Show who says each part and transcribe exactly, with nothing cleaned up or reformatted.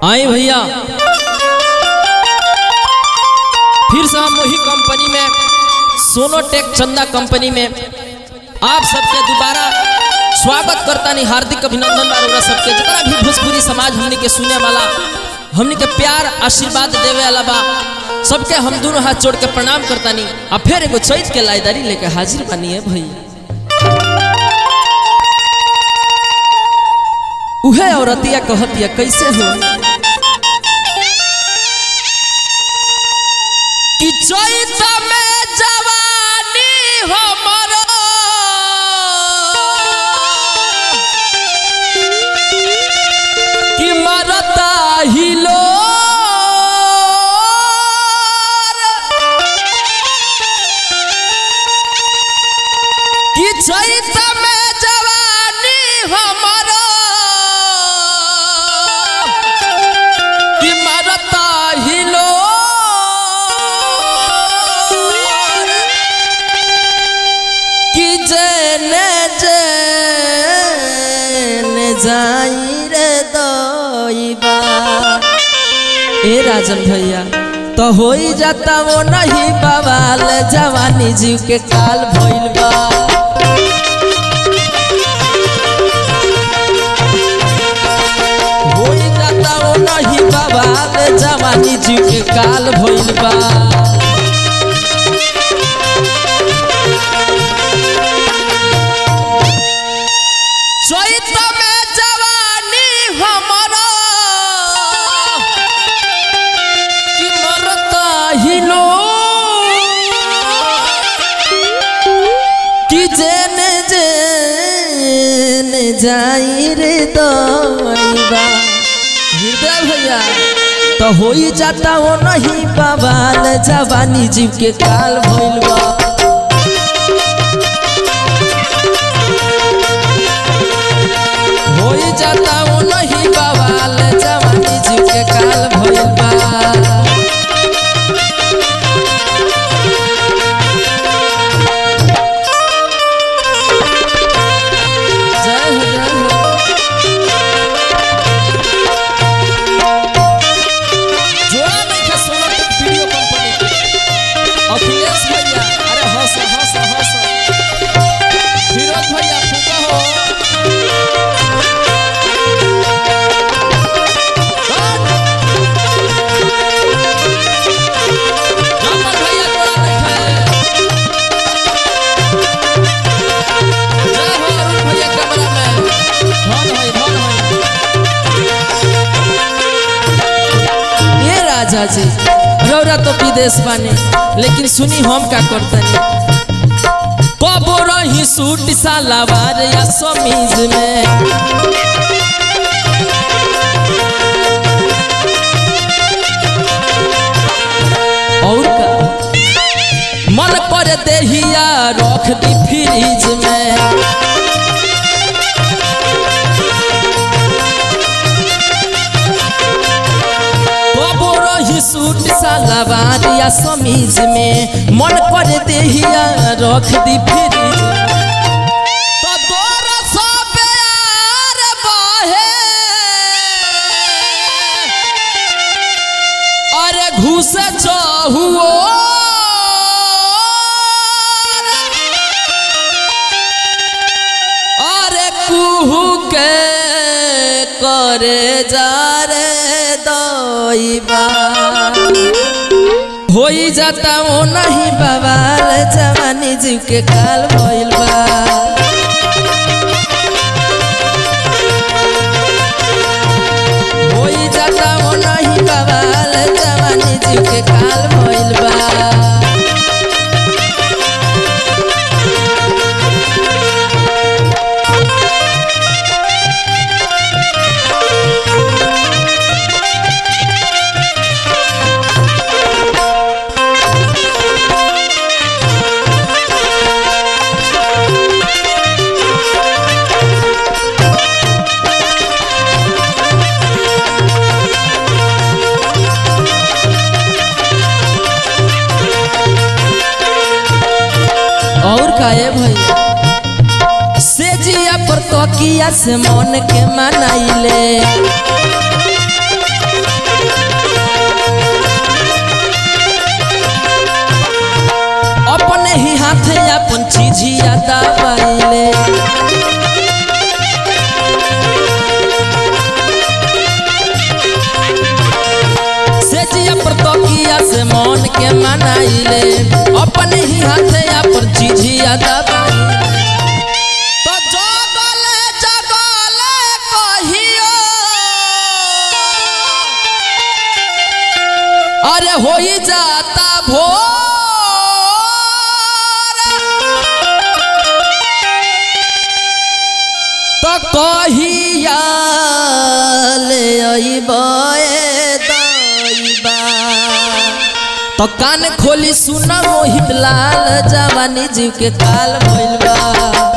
Speaker 1: आए भैया फिर से हम वही कंपनी में सोनोटेक चंदा कंपनी में आप सबके दोबारा स्वागत करता नहीं, हार्दिक अभिनंदन बार सबके जितना भी भोजपुरी समाज हमने के सुने वाला हमने के प्यार आशीर्वाद देवे वाला बा सबके हम दोनों हाथ जोड़ के प्रणाम करता नहीं। अब फिर एगो चैत के लाइदारी लेके हाजिर बनी है भाई। उहे औरतिया कहतिया कैसे हो कि चैत में जवानी हमरो कि मरता हिलो कि चैत में जवानी हमरो कि मरता हिलो कि जेने जेने जाई रे दोइबा। ए राजन भैया तो हो ही जाता वो नहीं बवाल, जवानी जीव के काल भइल बा। हो ही जाता वो नहीं बवाल, जवानी जीव के काल भइल बा। चैत में जवानी हमारा कि मरता हिलो कि जेने जेने जाई रे दोइबा। हृदय भैया तो हो ही जाता वो नहीं बवाल, जवानी जीव के काल भइल बा। हो ही जाता वो नहीं बवाल, जवानी जीव के काल भइल बा। जी रौरा तो विदेश बाने, लेकिन सुनी हम का करतनी कबो रही सूट सलवार या समीज में। और का मन पर देहिया रख दी फ्रिज में। सूट सलवार या समीज में मन पर देहिया रख दी फ्रिज। तो दोर सौ प्यार बहे अरे घुस चाहुओ अरे कुहू के करे जा रे दोइबा। हो ही जाता वो नहीं बवाल, जवानी जीव के काल भइल बा। हो ही जाता वो नहीं बवाल, जवानी जीव के काल भइल बा। भैया से जिया पर तकिया से मन के मनाइले। झिझिया दबाइले से जिया पर तकिया से मन के मनाइले अपने ही हाथे पर झिझिया दबाइले तो जगले जगले कहियो अरे हो ही जाता भोर तो कहिया ले अइबा तो कान खोली सुना मोहित लाल जवानी जीव के काल भइल बा।